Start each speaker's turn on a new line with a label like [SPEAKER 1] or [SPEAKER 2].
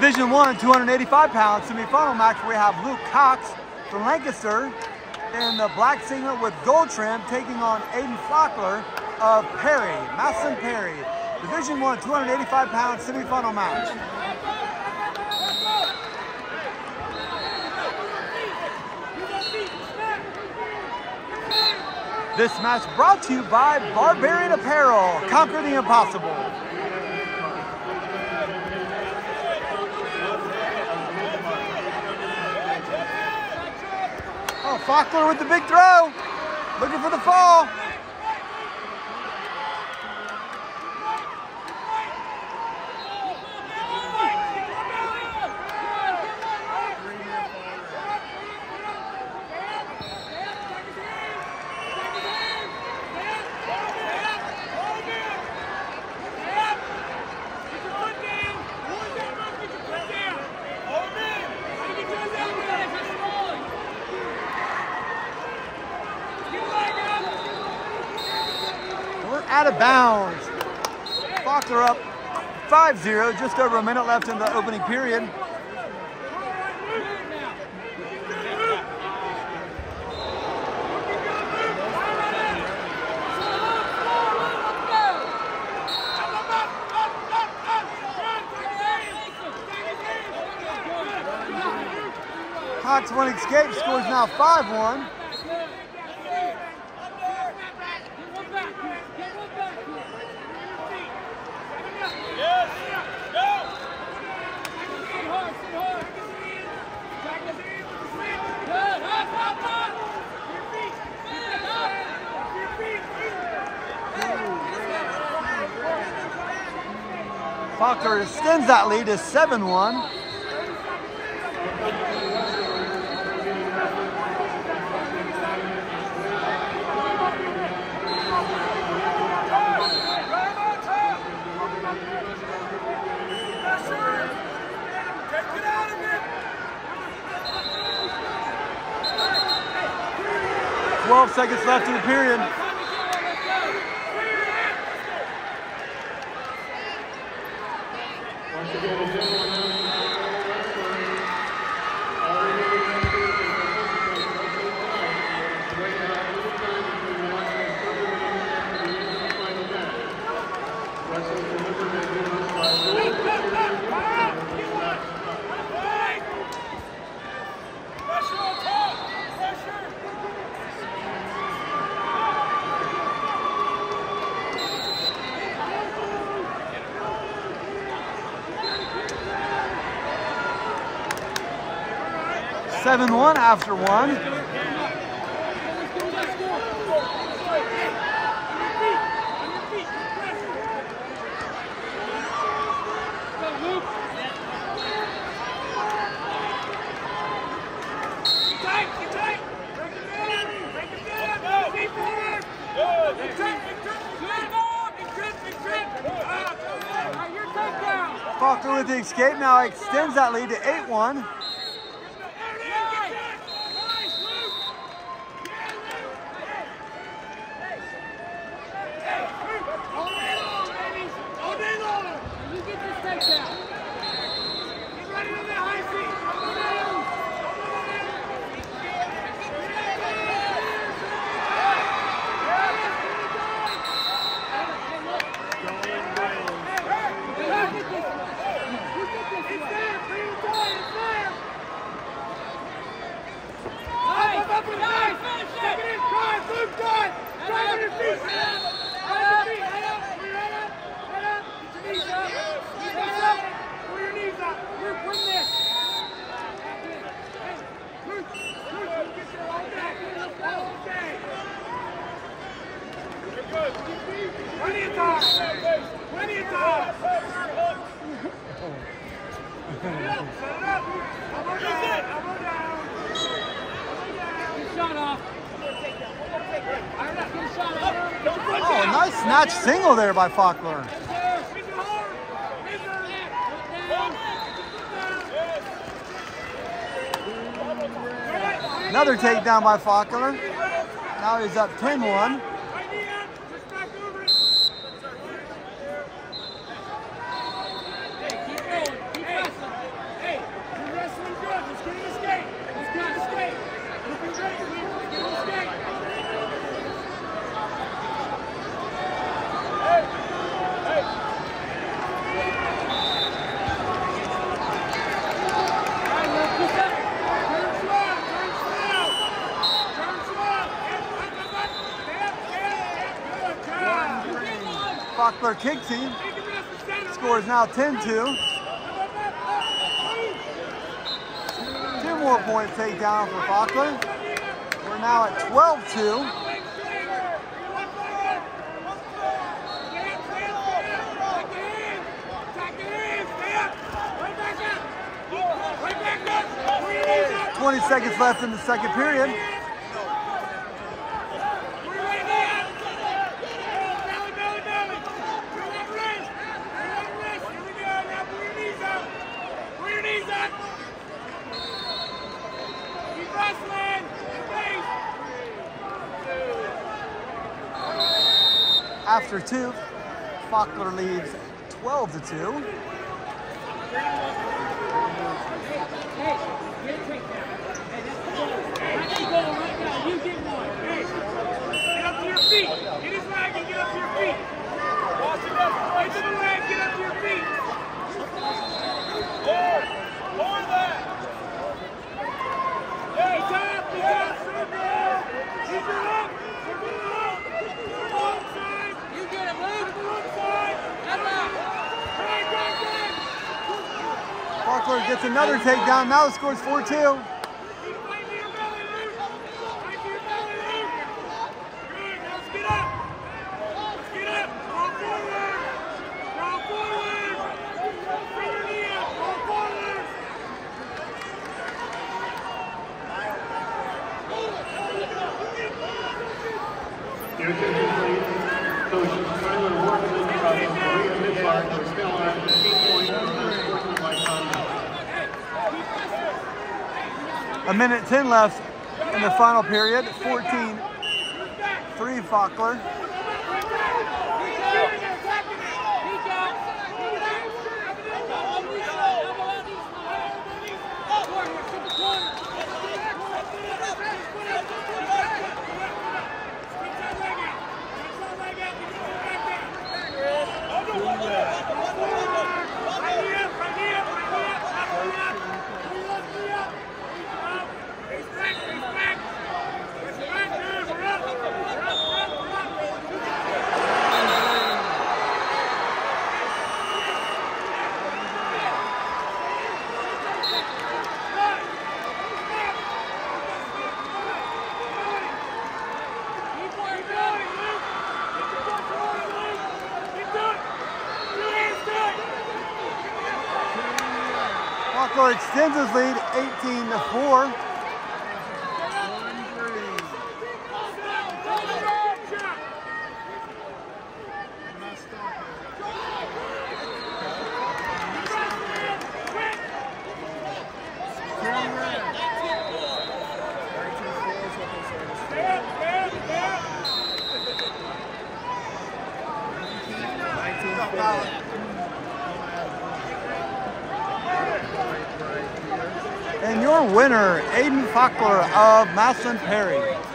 [SPEAKER 1] Division I, 285-pound semifinal match, we have Luke Cox from Lancaster in the black singlet with gold trim, taking on Aiden Faulkner of Perry, Massillon Perry. Division I, 285-pound semifinal match. This match brought to you by Barbarian Apparel. Conquer the impossible. Oh, Faulkner with the big throw. Looking for the fall. Out of bounds. Faulkner up 5-0, just over a minute left in the opening period. Cox one escape, scores now 5-1. Faulkner extends that lead to 7-1. Seconds left in the period. Seven-1 after one. Faulkner with the escape now extends that lead to 8-1. Oh, nice snatch single there by Faulkner. Another takedown by Faulkner. Now he's up 10-1. Faulkner kicks him. Score is now 10-2. 2 more point takedown for Faulkner. We're now at 12-2. $20 seconds left in the second period. After 2, Faulkner leads 12-2.
[SPEAKER 2] You get one. Hey, get up to your feet. Get his leg and get up to your feet. Watch it up. Right to the leg, get up to your feet. More that. Hey, top, circle. Keep it up. One side. You get it, Luke. One side.
[SPEAKER 1] Faulkner gets another takedown. Now the score's 4-2. A minute 10 left in the final period. 14-3 Faulkner. Faulkner extends his lead 18-4. And your winner, Aiden Faulkner of Massillon Perry.